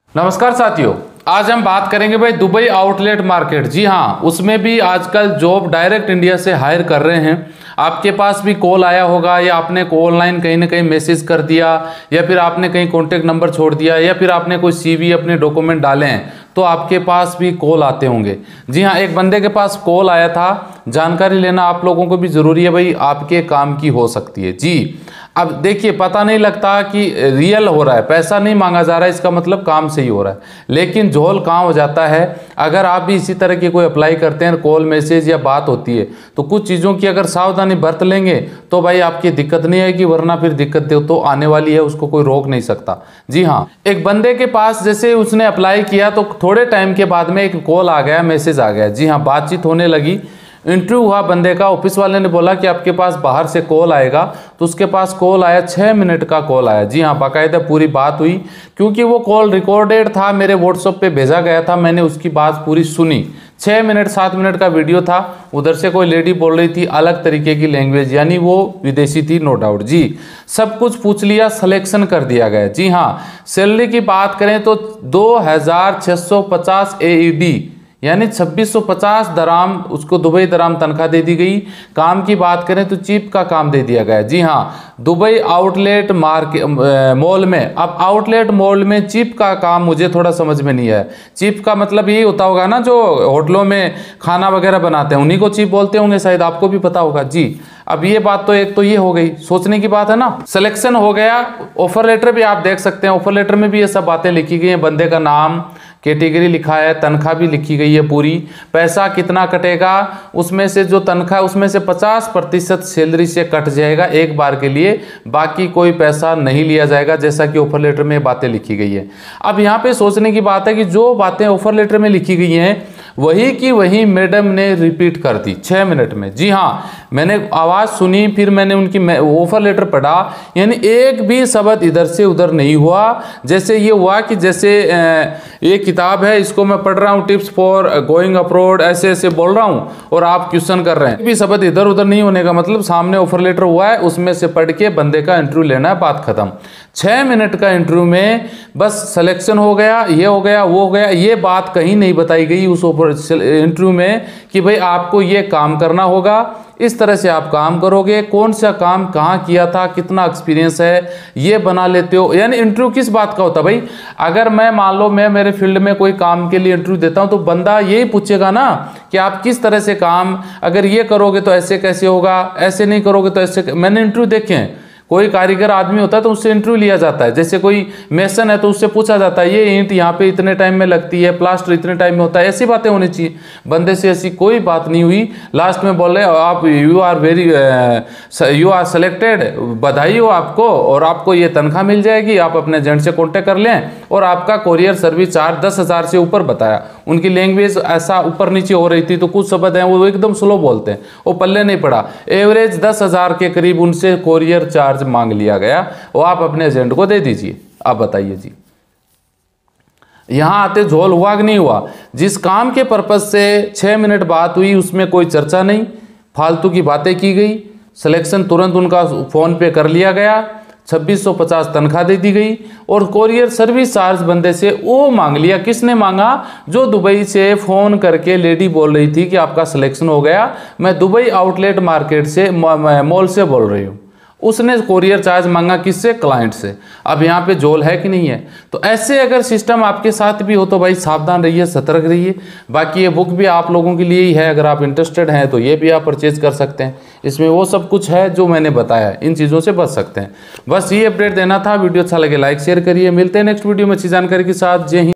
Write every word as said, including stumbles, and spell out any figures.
नमस्कार साथियों, आज हम बात करेंगे भाई दुबई आउटलेट मार्केट। जी हाँ, उसमें भी आजकल जॉब डायरेक्ट इंडिया से हायर कर रहे हैं। आपके पास भी कॉल आया होगा या आपने ऑनलाइन कहीं ना कहीं मैसेज कर दिया या फिर आपने कहीं कॉन्टेक्ट नंबर छोड़ दिया या फिर आपने कोई सीवी अपने डॉक्यूमेंट डाले हैं तो आपके पास भी कॉल आते होंगे। जी हाँ, एक बंदे के पास कॉल आया था। जानकारी लेना आप लोगों को भी ज़रूरी है भाई, आपके काम की हो सकती है। जी अब देखिए, पता नहीं लगता कि रियल हो रहा है, पैसा नहीं मांगा जा रहा है, इसका मतलब काम सही हो रहा है, लेकिन झोल कहाँ हो जाता है। अगर आप भी इसी तरह की कोई अप्लाई करते हैं, कॉल मैसेज या बात होती है, तो कुछ चीज़ों की अगर सावधानी बरत लेंगे तो भाई आपकी दिक्कत नहीं आएगी, वरना फिर दिक्कत तो आने वाली है, उसको कोई रोक नहीं सकता। जी हाँ, एक बंदे के पास जैसे उसने अप्लाई किया तो थोड़े टाइम के बाद में एक कॉल आ गया, मैसेज आ गया। जी हाँ, बातचीत होने लगी, इंटरव्यू हुआ बंदे का। ऑफिस वाले ने बोला कि आपके पास बाहर से कॉल आएगा, तो उसके पास कॉल आया, छः मिनट का कॉल आया। जी हाँ, बाकायदा पूरी बात हुई, क्योंकि वो कॉल रिकॉर्डेड था, मेरे व्हाट्सएप पे भेजा गया था, मैंने उसकी बात पूरी सुनी। छः मिनट सात मिनट का वीडियो था। उधर से कोई लेडी बोल रही थी अलग तरीके की लैंग्वेज, यानी वो विदेशी थी, नो डाउट। जी सब कुछ पूछ लिया, सिलेक्शन कर दिया गया। जी हाँ, सैलरी की बात करें तो दो हज़ार छः सौ पचास ए ई डी यानी छब्बीस सौ पचास दराम, उसको दुबई दराम तनख्वाह दे दी गई। काम की बात करें तो चिप का काम दे दिया गया। जी हाँ, दुबई आउटलेट मार्केट मॉल में। अब आउटलेट मॉल में चिप का काम मुझे थोड़ा समझ में नहीं है। चिप का मतलब यही होता होगा ना, जो होटलों में खाना वगैरह बनाते हैं उन्हीं को चिप बोलते होंगे, शायद आपको भी पता होगा। जी अब ये बात तो एक तो ये हो गई, सोचने की बात है ना। सिलेक्शन हो गया, ऑफर लेटर भी आप देख सकते हैं, ऑफर लेटर में भी ये सब बातें लिखी गई हैं। बंदे का नाम, कैटेगरी लिखा है, तनख्वाह भी लिखी गई है पूरी, पैसा कितना कटेगा, उसमें से जो तनख्वाह उसमें से पचास प्रतिशत सैलरी से कट जाएगा एक बार के लिए, बाकी कोई पैसा नहीं लिया जाएगा, जैसा कि ऑफर लेटर में बातें लिखी गई है। अब यहाँ पे सोचने की बात है कि जो बातें ऑफर लेटर में लिखी गई हैं वही की वही मैडम ने रिपीट कर दी छः मिनट में। जी हाँ, मैंने आवाज़ सुनी, फिर मैंने उनकी ऑफर लेटर पढ़ा, यानी एक भी शब्द इधर से उधर नहीं हुआ। जैसे ये हुआ कि जैसे ये किताब है, इसको मैं पढ़ रहा हूँ, टिप्स फॉर गोइंग अब्रॉड, ऐसे ऐसे बोल रहा हूँ और आप क्वेश्चन कर रहे हैं। भी शब्द इधर उधर नहीं होने का मतलब सामने ऑफर लेटर हुआ है, उसमें से पढ़ के बंदे का इंटरव्यू लेना है, बात खत्म। छः मिनट का इंटरव्यू में बस सिलेक्शन हो गया, ये हो गया, वो हो गया। ये बात कहीं नहीं बताई गई उस इंटरव्यू में कि भाई आपको ये काम करना होगा, इस तरह से आप काम करोगे, कौन सा काम कहाँ किया था, कितना एक्सपीरियंस है, ये बना लेते हो। यानी इंटरव्यू किस बात का होता है भाई, अगर मैं मान लो मैं मेरे फील्ड में कोई काम के लिए इंटरव्यू देता हूँ तो बंदा यही पूछेगा ना कि आप किस तरह से काम, अगर ये करोगे तो ऐसे कैसे होगा, ऐसे नहीं करोगे तो ऐसे। मैंने इंटरव्यू देखे हैं, कोई कारीगर आदमी होता है तो उससे इंटरव्यू लिया जाता है। जैसे कोई मेसन है तो उससे पूछा जाता है ये ईंट यहाँ पे इतने टाइम में लगती है, प्लास्टर इतने टाइम में होता है, ऐसी बातें होनी चाहिए। बंदे से ऐसी कोई बात नहीं हुई। लास्ट में बोले आप you are very you are selected, बधाई हो आपको, और आपको ये तनख्वाह मिल जाएगी, आप अपने एजेंट से कॉन्टेक्ट कर लें, और आपका कोरियर सर्विस चार्ज दस हज़ार से ऊपर बताया। उनकी लैंग्वेज ऐसा ऊपर नीचे हो रही थी, तो कुछ शब्द हैं वो एकदम स्लो बोलते हैं, वो पल्ले नहीं पड़ा। एवरेज दस हज़ार के करीब उनसे कोरियर चार्ज मांग लिया गया, वो आप अपने एजेंट को दे दीजिए। आप बताइए जी, यहां आते झोल हुआ कि नहीं हुआ। जिस काम के पर्पज से छह मिनट बात हुई उसमें कोई चर्चा नहीं, फालतू की बातें की गई, सिलेक्शन तुरंत उनका फोन पे कर लिया गया, छब्बीस सौ पचास तनख्वाह दे दी गई, और कोरियर सर्विस चार्ज बंदे से वो मांग लिया। किसने मांगा? जो दुबई से फ़ोन करके लेडी बोल रही थी कि आपका सिलेक्शन हो गया, मैं दुबई आउटलेट मार्केट से मॉल से बोल रही हूँ। उसने कोरियर चार्ज मांगा किससे? क्लाइंट से। अब यहाँ पे झोल है कि नहीं है? तो ऐसे अगर सिस्टम आपके साथ भी हो तो भाई सावधान रहिए, सतर्क रहिए। बाकी ये बुक भी आप लोगों के लिए ही है, अगर आप इंटरेस्टेड हैं तो ये भी आप परचेज कर सकते हैं। इसमें वो सब कुछ है जो मैंने बताया, इन चीज़ों से बच सकते हैं। बस ये अपडेट देना था। वीडियो अच्छा लगे लाइक शेयर करिए। मिलते हैं नेक्स्ट वीडियो में अच्छी जानकारी के साथ। जय हिंद।